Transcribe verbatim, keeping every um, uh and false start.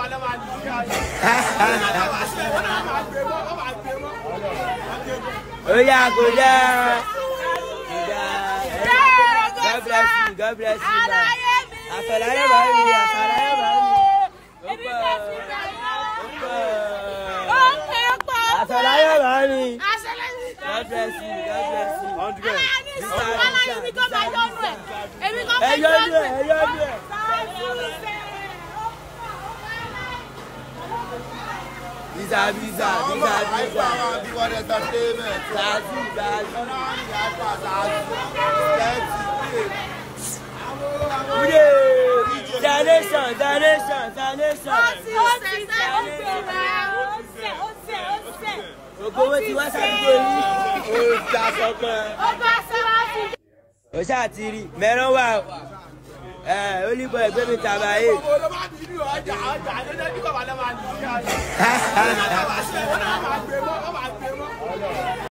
Oh yeah, go there. God bless you. God bless you. Afalaya bari, afalaya bari. Afalaya bari. God bless you. God bless you. Hey, you're here. Hey, you're here. Visa, visa, visa, visa. Zazu, zazu. Donation, donation, donation. Ogo ti wá sàdúgbò yìí. Ó já sọ́kàn. Ó ṣàtìrí mẹ́rán wà. Eh, Oliver ẹgbẹ́ mi tàbá yìí.